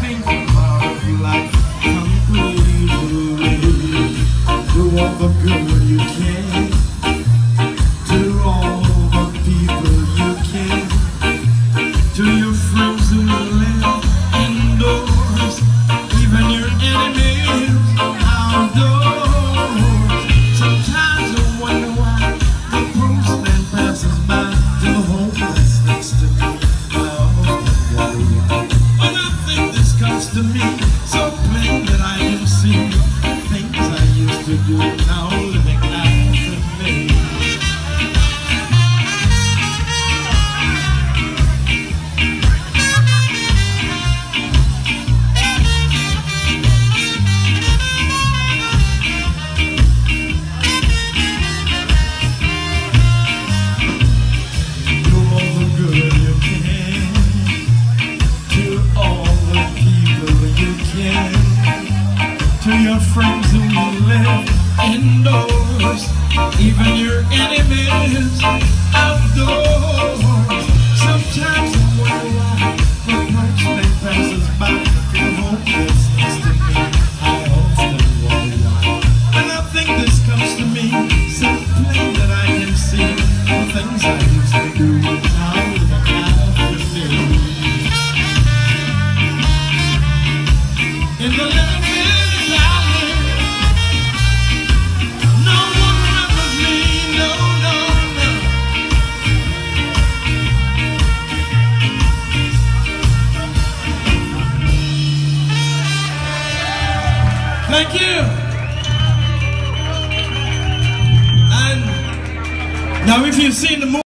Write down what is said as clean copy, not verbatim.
painful part of life completely. Do all the good you can, to all the people you can, to your friends who live indoors, even your enemies outdoors. Sometimes I wonder why the postman passes by to the homeless next to me. To me, so plain that I can see things I used to do now living out of me. Do all the good you can, to all the people you can, to your friends who live indoors, even your enemies outdoors. Sometimes I wonder why the postman passes by the hopeless next to me. I often wonder why, and I think this comes to me so plain that I can see the things I used to do now living out of me. In the living valley, no one remembers me, no, no, no. Thank you. And now if you've seen the movie